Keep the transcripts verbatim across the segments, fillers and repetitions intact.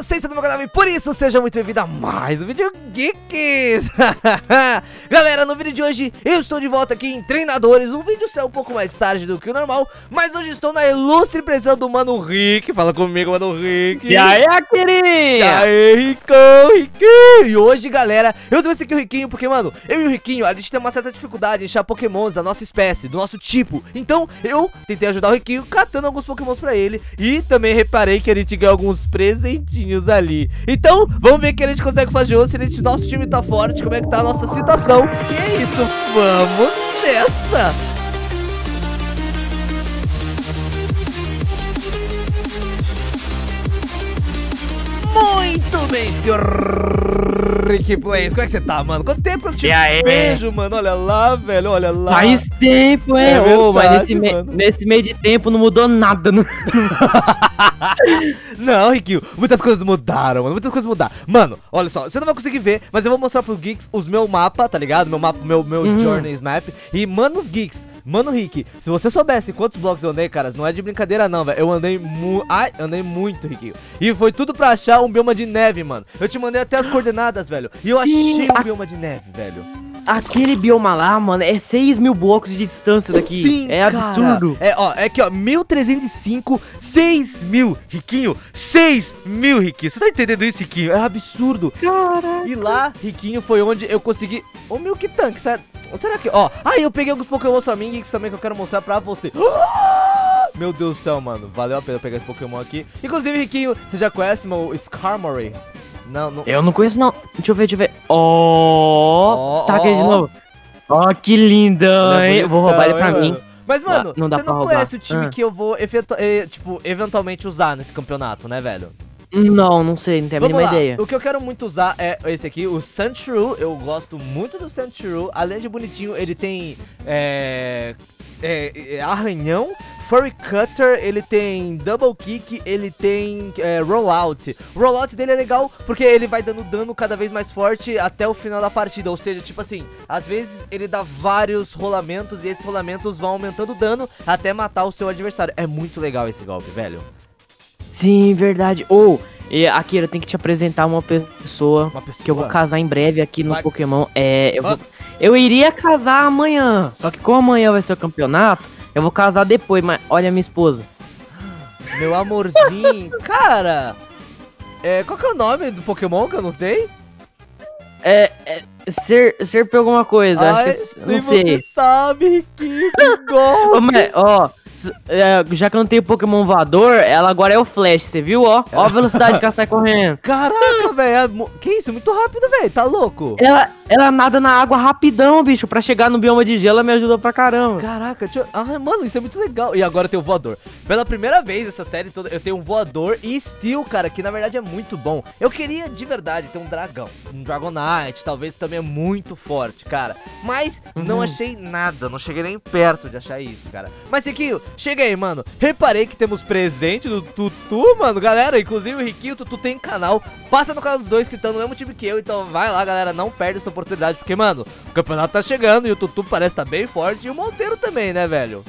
você está no meu canal e por isso seja muito bem-vindo a mais um vídeo Geeks. Galera, no vídeo de hoje eu estou de volta aqui em Treinadores. O vídeo saiu um pouco mais tarde do que o normal, mas hoje estou na ilustre presença do Mano Rick. Fala comigo, Mano Rick. E aí, querido? E aí, Ricão, Riquinho. E hoje, galera, eu trouxe aqui o Riquinho porque, mano, eu e o Riquinho, a gente tem uma certa dificuldade em achar pokémons da nossa espécie, do nosso tipo. Então, eu tentei ajudar o Riquinho catando alguns pokémons pra ele. E também reparei que a gente ganhou alguns presentinhos ali. Então, vamos ver o que a gente consegue fazer hoje. Se a gente, nosso time tá forte, como é que tá a nossa situação. E é isso, vamos nessa! Muito bem, senhor Rick Plays. Como é que você tá, mano? Quanto tempo que eu te vejo, mano? Olha lá, velho, olha lá. Faz tempo, é, é verdade, oh, mas nesse, me mano. nesse meio de tempo não mudou nada. Não, não, Riquinho, muitas coisas mudaram, mano, muitas coisas mudaram. Mano, olha só, você não vai conseguir ver, mas eu vou mostrar pros Geeks os meus mapas, tá ligado? Meu mapa, meu, meu uhum. Journeys Map. E, mano, os Geeks, mano, Rick, se você soubesse quantos blocos eu andei, cara, não é de brincadeira não, velho. Eu andei muito, ai, andei muito, Riquinho. E foi tudo pra achar um bioma de neve, mano. Eu te mandei até as coordenadas, velho. E eu achei um bioma de neve, velho. Aquele bioma lá, mano, é seis mil blocos de distância daqui. Sim, é absurdo. Cara. É, ó, é aqui, ó, mil trezentos e cinco, seis mil, Riquinho, seis mil, Riquinho. Você tá entendendo isso, Riquinho? É absurdo. Caraca. E lá, Riquinho, foi onde eu consegui o Milk Tank, será, será que, ó, aí eu peguei alguns pokémons pra mim, Geeks, também, que eu quero mostrar pra você. Meu Deus do céu, mano, valeu a pena pegar esse pokémon aqui. Inclusive, Riquinho, você já conhece meu Skarmory? Não, não. Eu não conheço, não. Deixa eu ver, deixa eu ver. Ó, oh, tá aqui de novo. Ó, oh, que lindão, hein? Eu vou roubar ele pra mim. Mas, mano, não dá você pra não roubar. conhece o time ah. que eu vou, tipo, eventualmente usar nesse campeonato, né, velho? Não, não sei, não tenho a mínima ideia. O que eu quero muito usar é esse aqui, o Sandshrew. Eu gosto muito do Sandshrew. Além de bonitinho, ele tem é, é, é, arranhão, Furry Cutter, ele tem Double Kick, ele tem é, Rollout. O Rollout dele é legal porque ele vai dando dano cada vez mais forte até o final da partida. Ou seja, tipo assim, às vezes ele dá vários rolamentos e esses rolamentos vão aumentando o dano até matar o seu adversário. É muito legal esse golpe, velho. Sim, verdade. Ou, oh, Akira, eu tenho que te apresentar uma pessoa, uma pessoa que eu vou casar em breve aqui no vai. Pokémon. É, eu, vou, eu iria casar amanhã, só que como amanhã vai ser o campeonato, eu vou casar depois, mas olha a minha esposa. Meu amorzinho, cara, é, qual que é o nome do Pokémon que eu não sei? É, é ser, ser por alguma coisa, Ai, acho que, não sei. Você sabe, Riquinho, que golpe. Ô, mas, ó... Já que eu não tenho Pokémon voador, ela agora é o Flash, você viu, ó? Ó a velocidade que ela sai correndo. Caraca, velho, que isso, muito rápido, velho, tá louco? Ela, ela nada na água rapidão, bicho, pra chegar no bioma de gelo, ela me ajuda pra caramba. Caraca, deixa eu... ah, mano, isso é muito legal. E agora tem o voador. Pela primeira vez essa série toda, eu tenho um voador e Steel, cara, que na verdade é muito bom. Eu queria, de verdade, ter um dragão, um Dragonite, talvez também é muito forte, cara. Mas uhum. não achei nada, não cheguei nem perto de achar isso, cara. Mas, Riquinho, chega aí, mano. Reparei que temos presente do Tutu, mano. Galera, inclusive o Riquinho e o Tutu tem canal. Passa no canal dos dois que estão no mesmo time que eu. Então vai lá, galera. Não perde essa oportunidade. Porque, mano, o campeonato tá chegando e o Tutu parece estar tá bem forte. E o Monteiro também, né, velho?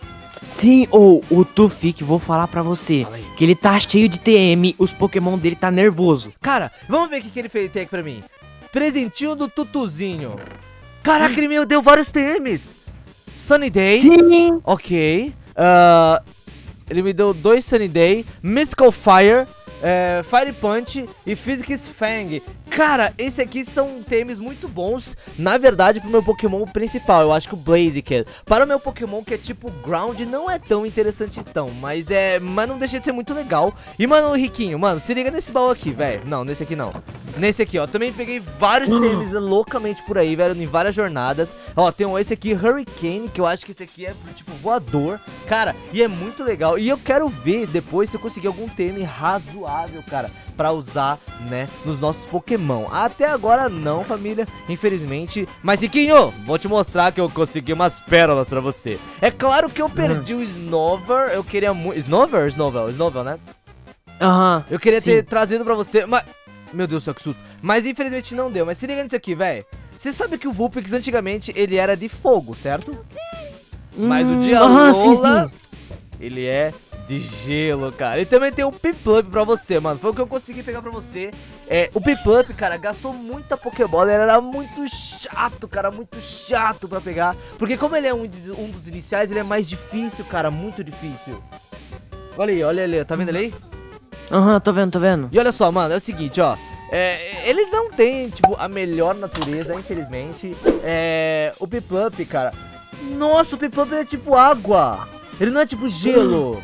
Sim, ou oh, o Tufik, vou falar pra você que ele tá cheio de T M. Os Pokémon dele tá nervoso. Cara, vamos ver o que, que ele fez tem aqui pra mim. Presentinho do Tutuzinho. Caraca, ele me deu vários T Ms. Sunny Day. Sim. Ok. Uh, ele me deu dois Sunny Day, Mystical Fire, é, Fire Punch e Physics Fang. Cara, esse aqui são T Ms muito bons. Na verdade, pro meu Pokémon principal, eu acho que o Blaziken. Para o meu Pokémon que é tipo Ground, não é tão interessante tão, mas é, mas não deixa de ser muito legal. E, mano, o Riquinho, mano, se liga nesse baú aqui, velho. Não, nesse aqui não. Nesse aqui, ó, também peguei vários T Ms loucamente por aí, velho, em várias jornadas. Ó, tem esse aqui, Hurricane, que eu acho que esse aqui é tipo voador. Cara, e é muito legal. E eu quero ver depois se eu conseguir algum T M razoável, cara, pra usar, né, nos nossos Pokémon. Até agora não, família, infelizmente. Mas, Riquinho, vou te mostrar que eu consegui umas pérolas pra você. É claro que eu perdi hum. o Snover. Eu queria muito... Snover? Snovel, Snovel, né? Aham, uhum, eu queria sim. ter trazido pra você, mas... Meu Deus do céu, que susto. Mas infelizmente não deu. Mas se liga nisso aqui, velho. Você sabe que o Vulpix antigamente ele era de fogo, certo? Hum, mas o Dialga, uhum, sim, sim. ele é de gelo, cara. E também tem o Piplup pra você, mano. Foi o que eu consegui pegar pra você. É, o Piplup, cara, gastou muita Pokébola. Ele era muito chato, cara, muito chato pra pegar. Porque como ele é um, um dos iniciais, ele é mais difícil, cara, muito difícil. Olha aí, olha ali, tá vendo ele aí? Aham, uhum, tô vendo, tô vendo. E olha só, mano, é o seguinte, ó. É, ele não tem, tipo, a melhor natureza, infelizmente. É, o Piplup, cara. Nossa, o Piplup é tipo água. Ele não é tipo gelo.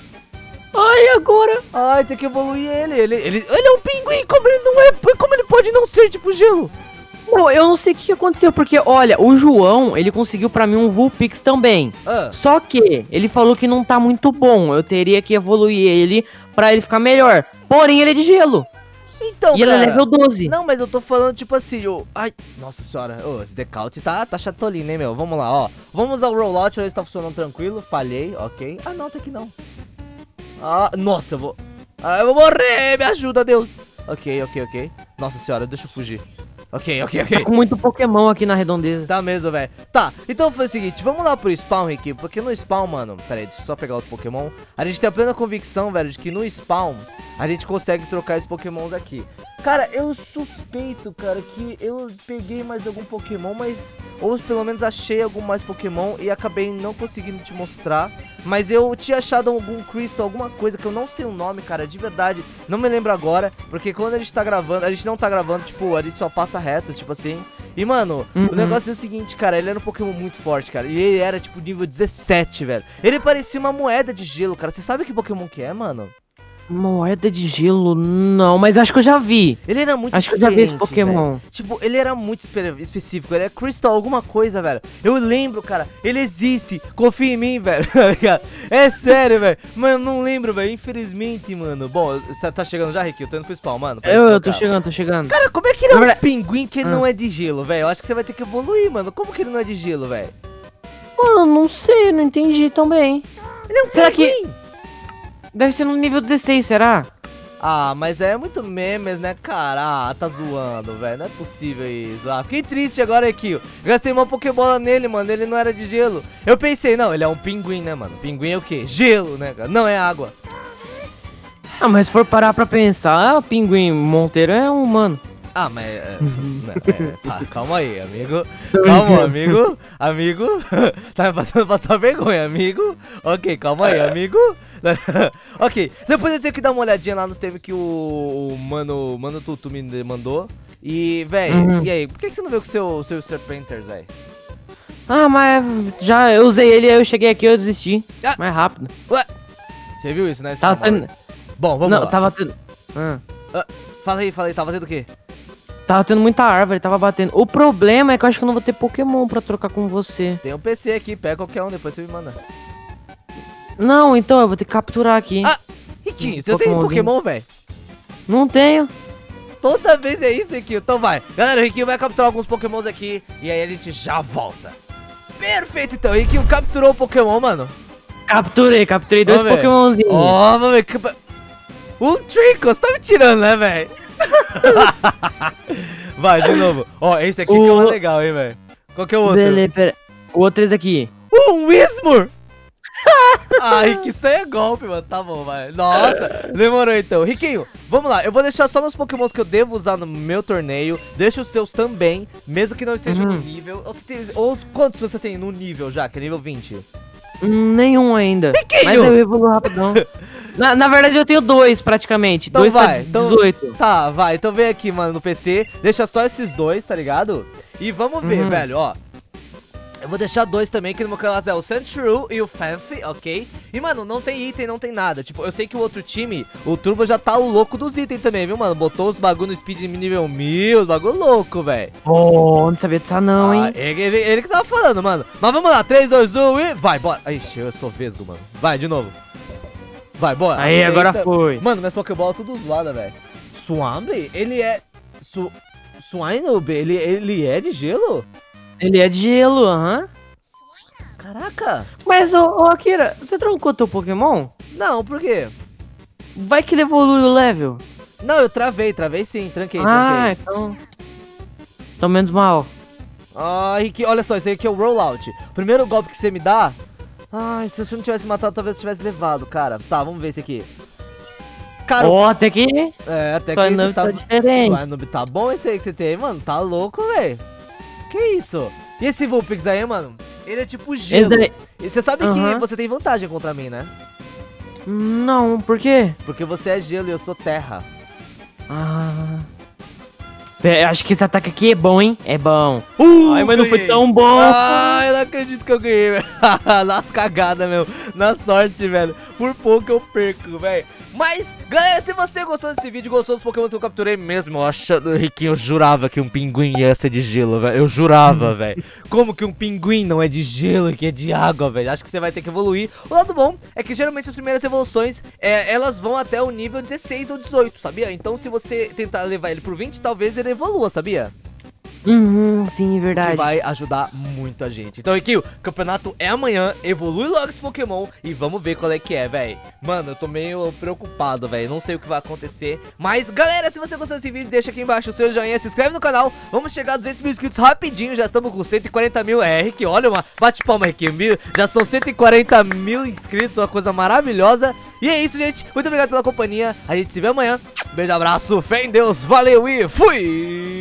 Ai, agora? Ai, tem que evoluir ele. Ele, ele, ele é um pinguim, como ele não é. Como ele pode não ser tipo gelo? Não, eu não sei o que aconteceu, porque, olha, o João, ele conseguiu pra mim um Vulpix também. Ah. Só que ele falou que não tá muito bom. Eu teria que evoluir ele pra ele ficar melhor. Porém, ele é de gelo. Então, e cara, ele é level doze. Não, mas eu tô falando tipo assim, o... Ai, nossa senhora, oh, esse decaute tá, tá chatolino, hein, meu. Vamos lá, ó. Vamos usar o rollout, ele está funcionando tranquilo. Falhei, ok. Ah, não, tem que não. Ah, nossa, eu vou... Ah, eu vou morrer, me ajuda, Deus. Ok, ok, ok. Nossa senhora, deixa eu fugir. Ok, ok, ok. Tá com muito Pokémon aqui na redondeza. Tá mesmo, velho. Tá, então foi o seguinte, vamos lá pro spawn, Rick. Porque no spawn, mano, pera aí, deixa eu só pegar outro Pokémon. A gente tem a plena convicção, velho, de que no spawn a gente consegue trocar esses Pokémons aqui. Cara, eu suspeito, cara, que eu peguei mais algum Pokémon, mas... Ou pelo menos achei algum mais Pokémon e acabei não conseguindo te mostrar. Mas eu tinha achado algum Crystal, alguma coisa que eu não sei o nome, cara, de verdade. Não me lembro agora, porque quando a gente tá gravando, a gente não tá gravando, tipo, a gente só passa reto, tipo assim. E, mano, uhum. o negócio é o seguinte, cara, ele era um Pokémon muito forte, cara. E ele era, tipo, nível dezessete, velho. Ele parecia uma moeda de gelo, cara. Você sabe que Pokémon que é, mano? Moeda de gelo, não, mas acho que eu já vi. Ele era muito Acho que eu já vi esse Pokémon. Véio. Tipo, ele era muito espe específico. Ele é Crystal alguma coisa, velho. Eu lembro, cara. Ele existe. Confia em mim, velho. É sério, velho. Mano, eu não lembro, velho. Infelizmente, mano. Bom, você tá chegando já, Rick? Eu tô indo pro spawn, mano. Eu, eu tô chegando, tô chegando. Cara, como é que ele é um verdade... pinguim que ah. não é de gelo, velho? Eu acho que você vai ter que evoluir, mano. Como que ele não é de gelo, velho? Mano, não sei, não entendi também. Ele é um Será pinguim. Que... Deve ser no nível dezesseis, será? Ah, mas é muito memes, né, cara? Ah, tá zoando, velho. Não é possível isso. Ah, fiquei triste agora aqui. Gastei uma Pokébola nele, mano. Ele não era de gelo. Eu pensei, não, ele é um pinguim, né, mano? Pinguim é o quê? Gelo, né, cara? Não é água. Ah, mas se for parar pra pensar, o pinguim Monteiro é um humano. Ah, mas... É, é, tá, calma aí, amigo. Calma, amigo. Amigo. Tá me fazendo passar vergonha, amigo. Ok, calma aí, amigo. Ok, depois eu tenho que dar uma olhadinha lá nos termos que o, o mano, mano Tutu me mandou. E, velho, uhum. e aí? Por que você não veio com o seu, seu Serpenters, velho? Ah, mas já eu usei ele, aí eu cheguei aqui e eu desisti. Ah. Mais rápido. Ué? Você viu isso, né? Tava tendo... Bom, vamos não, lá. Tava tendo... Ah. Ah, fala aí, fala aí, tava tendo o quê? Tava tendo muita árvore, tava batendo. O problema é que eu acho que eu não vou ter Pokémon pra trocar com você. Tem um P C aqui, pega qualquer um, depois você me manda. Não, então eu vou ter que capturar aqui. Ah, Riquinho, você tem Pokémon, velho? Não tenho. Toda vez é isso, Riquinho. Então vai. Galera, o Riquinho vai capturar alguns Pokémons aqui e aí a gente já volta. Perfeito, então. Riquinho capturou o Pokémon, mano. Capturei, capturei dois Pokémonzinhos. Ó, oh, vamos ver. Um Trico, você tá me tirando, né, velho? Vai, de novo. Ó, oh, esse aqui o... que é mais legal, hein, velho. Qual que é o outro? Beleza, pera. O outro é esse aqui. Um Whismur! Ai, que isso aí é golpe, mano. Tá bom, vai. Nossa, demorou então. Riquinho, vamos lá. Eu vou deixar só meus Pokémons que eu devo usar no meu torneio. Deixa os seus também, mesmo que não estejam uhum. no nível. Ou, tem, ou quantos você tem no nível já, que é nível vinte? Nenhum ainda. Riquinho! Mas eu evoluo rapidão. na, na verdade eu tenho dois praticamente. Então dois vai, tá dezoito. Então, tá, vai. Então vem aqui, mano, no P C. Deixa só esses dois, tá ligado? E vamos ver, uhum. velho, ó. Eu vou deixar dois também, que no meu caso é o Sandshrew e o Fanfi, ok? E, mano, não tem item, não tem nada. Tipo, eu sei que o outro time, o Turbo já tá o louco dos itens também, viu, mano? Botou os bagulho no speed nível mil, bagulho louco, velho. Oh, não sabia disso não, ah, hein? Ele, ele, ele que tava falando, mano. Mas vamos lá, três, dois, um e vai, bora. Ixi, eu sou vesgo, mano. Vai, de novo. Vai, bora. Aí, aceita. Agora foi. Mano, minhas Pokébola tudo zoada, velho. Swamp, ele é... Su... Swinub, ele, ele é de gelo? Ele é de gelo, aham. Uhum. Caraca! Mas, ô, ô Akira, você trancou teu Pokémon? Não, por quê? Vai que ele evolui o level. Não, eu travei, travei sim, tranquei, ah, tranquei. então... Tô menos mal. Ah, Rick, olha só, esse aqui é o rollout. Primeiro golpe que você me dá... Ai, se você não tivesse matado, talvez tivesse levado, cara. Tá, vamos ver esse aqui. Cara, ó, oh, até que... É, até sua que noob tá... tá diferente. Sua noob tá bom esse aí que você tem, mano. Tá louco, velho. Que isso? E esse Vulpix aí, mano? Ele é tipo gelo. Daí... E você sabe uhum. que você tem vantagem contra mim, né? Não, por quê? Porque você é gelo e eu sou terra. Ah... Eu acho que esse ataque aqui é bom, hein? É bom. Uh, Ai, mas ganhei. não foi tão bom. Ai, eu não acredito que eu ganhei, velho. Nas cagadas, meu. Na sorte, velho. Por pouco eu perco, velho. Mas, galera, se você gostou desse vídeo, gostou dos Pokémon que eu capturei mesmo, eu achando, Riquinho, eu jurava que um pinguim ia ser de gelo, velho. Eu jurava, velho. Como que um pinguim não é de gelo e que é de água, velho? Acho que você vai ter que evoluir. O lado bom é que geralmente as primeiras evoluções, é, elas vão até o nível dezesseis ou dezoito, sabia? Então se você tentar levar ele pro vinte, talvez ele evolua, sabia? Uhum, sim, verdade. Que vai ajudar muito a gente. Então, Riquinho, o campeonato é amanhã. Evolui logo esse Pokémon e vamos ver qual é que é, velho. Mano, eu tô meio preocupado, velho. Não sei o que vai acontecer. Mas, galera, se você gostou desse vídeo, deixa aqui embaixo o seu joinha, se inscreve no canal. Vamos chegar a duzentos mil inscritos rapidinho. Já estamos com cento e quarenta mil. É, Riquinho, olha uma... Bate palma, Riquinho. Já são cento e quarenta mil inscritos, uma coisa maravilhosa. E é isso, gente. Muito obrigado pela companhia. A gente se vê amanhã. Beijo, abraço, fé em Deus. Valeu e fui!